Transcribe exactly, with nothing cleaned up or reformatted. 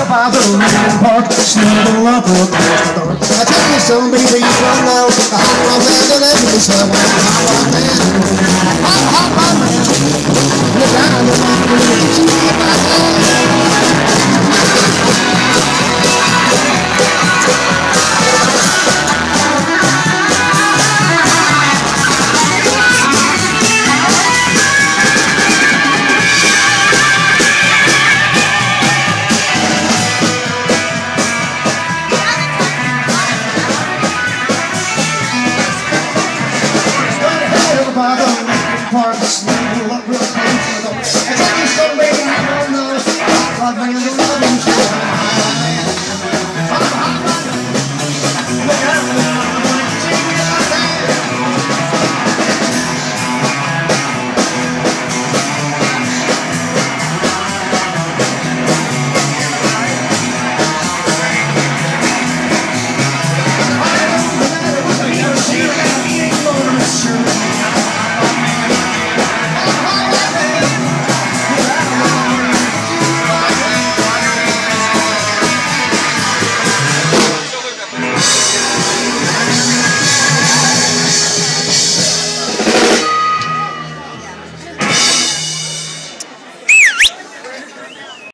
by the main park, snuggle up across the dark. I tell you something, baby, you don't know. I hope I'm glad to let you say, well, hot, hot man, hot, hot, hot man. Look down the line, you see my man. By the main park, snuggle up real close to the door. I tell you something, baby, you don't know. Hot, hot man, the loving child.